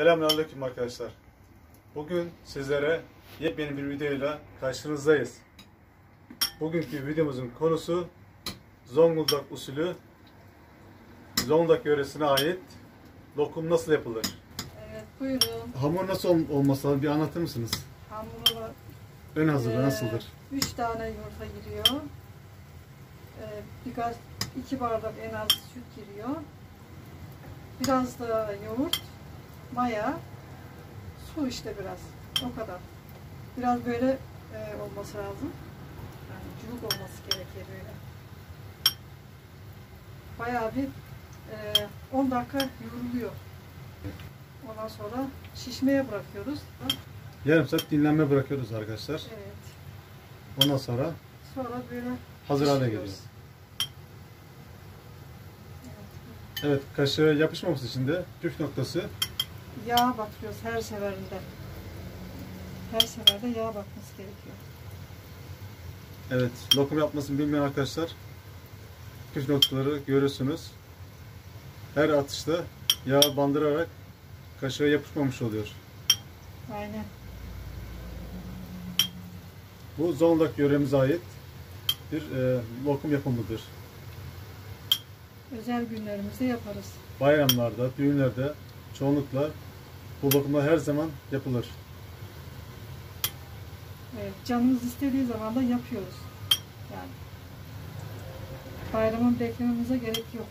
Selamünaleyküm arkadaşlar. Bugün sizlere yepyeni bir videoyla karşınızdayız. Bugünkü videomuzun konusu Zonguldak usulü, Zonguldak yöresine ait lokum nasıl yapılır? Evet, buyurun. Hamur nasıl olması lazım, bir anlatır mısınız? Hamuru Ön hazırlığı nasıldır? 3 tane yumurta giriyor. Birkaç 2 bardak en az süt giriyor. Biraz da yoğurt, maya, su işte biraz. O kadar. Biraz böyle olması lazım. Yani cıvık olması gerekir böyle. Bayağı bir 10 dakika yoğruluyor. Ondan sonra şişmeye bırakıyoruz. Yarım saat dinlenme bırakıyoruz arkadaşlar. Evet. Ondan sonra Sonra böyle hazır hale geliyor. pişiriyoruz. Evet, kaşığa yapışmaması için de püf noktası Yağ batırıyoruz her seferinde. Her seferde yağ batması gerekiyor. Evet, lokum yapmasını bilmeyen arkadaşlar püf noktaları görüyorsunuz. Her atışta yağ bandırarak kaşığa yapışmamış oluyor. Aynen. Bu Zonguldak yöremize ait bir lokum yapımıdır. Özel günlerimizde yaparız. Bayramlarda, düğünlerde çoğunlukla bu lokumlar her zaman yapılır. Evet, canımız istediği zaman da yapıyoruz. Yani bayramın beklememize gerek yok.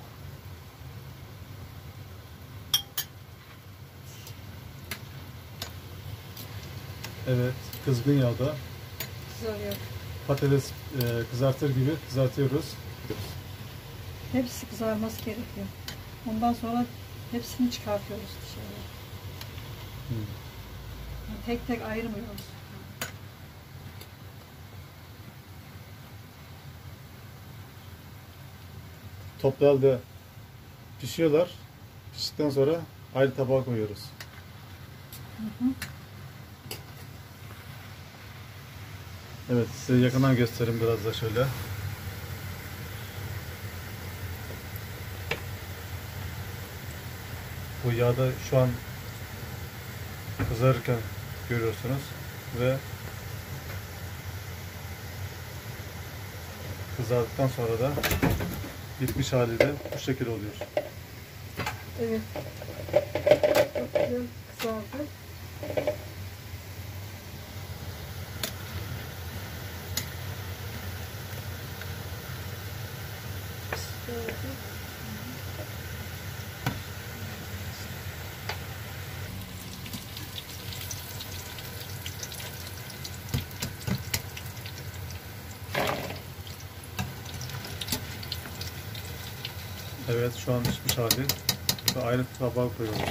Evet, kızgın yağda Kızarıyor. patates kızartır gibi kızartıyoruz. Hepsi kızarması gerekiyor. Ondan sonra hepsini çıkartıyoruz dışarıya. Yani tek tek ayırmıyoruz. Toplu halde pişiyorlar. Piştikten sonra ayrı tabağa koyuyoruz. Evet, size yakından göstereyim biraz da şöyle. Bu yağda şu an kızarırken görüyorsunuz ve kızardıktan sonra da bitmiş hali de bu şekilde oluyor. Evet. Çok güzel kızardı. Evet, şu an pişmiş hali ve ayrı tabağa koyuyoruz.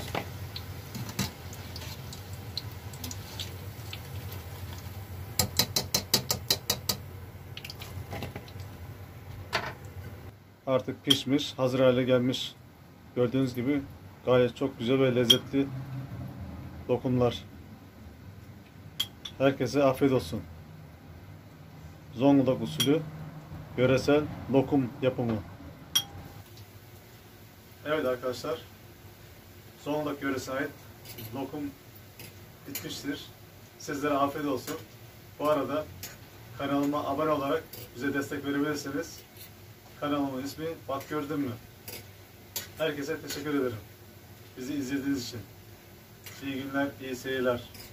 Artık pişmiş, hazır hale gelmiş. Gördüğünüz gibi gayet çok güzel ve lezzetli lokumlar. Herkese afiyet olsun. Zonguldak usulü yöresel lokum yapımı. Evet arkadaşlar, Zonguldak yöresine ait lokum bitmiştir. Sizlere afiyet olsun. Bu arada kanalıma abone olarak bize destek verebilirsiniz. Kanalımın ismi Bak Gördün Mü? Herkese teşekkür ederim. Bizi izlediğiniz için. İyi günler, iyi seyirler.